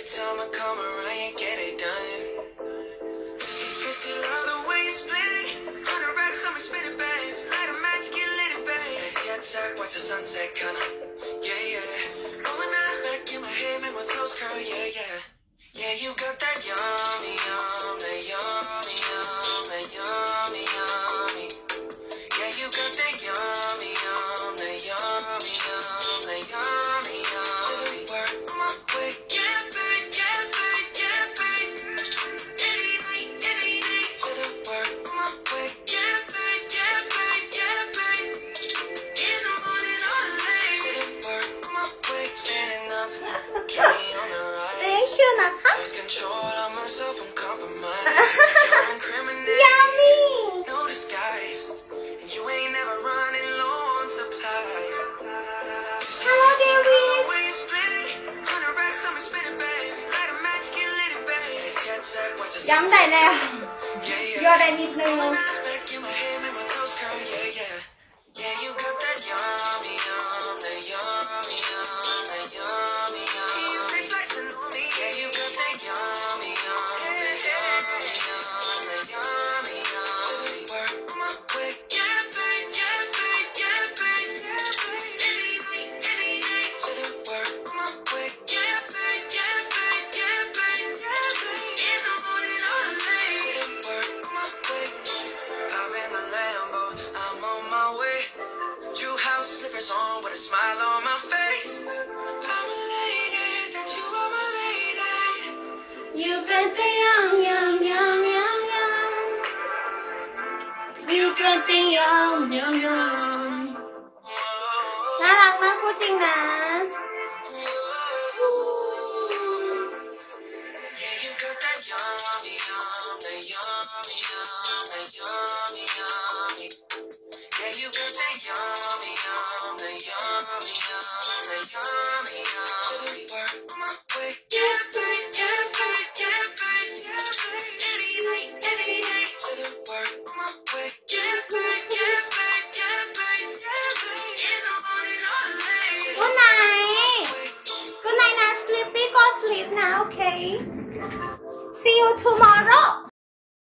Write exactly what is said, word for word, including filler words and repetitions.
Every time I come around, you get it done. fifty fifty, love the way you split it. Hundred racks on me, spin it, babe. Light a match, get lit it, babe. That jet set, watch the sunset, kinda. Yeah, yeah. Rolling eyes back in my head, make my toes curl, yeah, yeah. Yeah, you got that yummy, yum, that yummy, yum, that yummy, yummy. Yeah, you got that yummy, yum, that yummy, yum, that yummy, yummy. Work on my way, yeah, babe, yeah, babe, yeah, babe. Any night, any night. To the work on my way, yeah, babe, yeah, babe, yeah, babe. In the morning or late. To the work on my way, standing up, get me on the rise. Thank you นะคะ Lose control of myself from compromise. You're incriminating. Yummy No disguise. And you ain't never running low on supplies. Hello David Way you split it. Hundred racks on me, spin it, babe. Light a match, get lit it, babe. That jet set, watch the ย้ำได้แล้ว Yeah, ย่อ yeah. ได้นิดนึง Rolling eyes back in my head, make my toes curl, yeah, yeah. Yeah, you got that yummy, yum, that yummy, yum, that yummy, yum. You stay flexing on me. Yeah, you got that yummy, yum, that yummy, yum, that yummy, yummy. Work on my way, yeah, babe, yeah, babe, yeah, babe, yeah, babe. Any night, any night. To the work on my way, yeah, babe, yeah, babe, yeah, babe, yeah, babe. In the morning or late. To the work on my way. I'm in the Lambo, I'm on my way. True house slippers on with a smile on my face. I'm elated that you are my lady. You got the yum yum yum yum yum You got the yum yum yum น่ารักมากพูดจริงนะ Yeah, you got that yummy, yum, that yummy, yum, that yummy, yummy. Yeah, you got that yum.